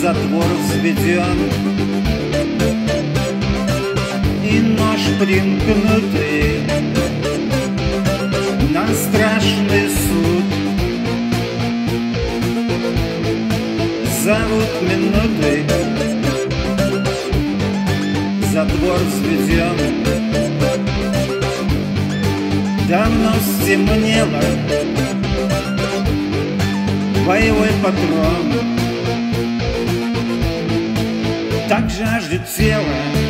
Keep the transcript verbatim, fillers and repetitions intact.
затвор взведен, и нож примкнутый на страшный суд. Зовут минуты, затвор взведен. Давно стемнело, боевой патрон так жаждет тела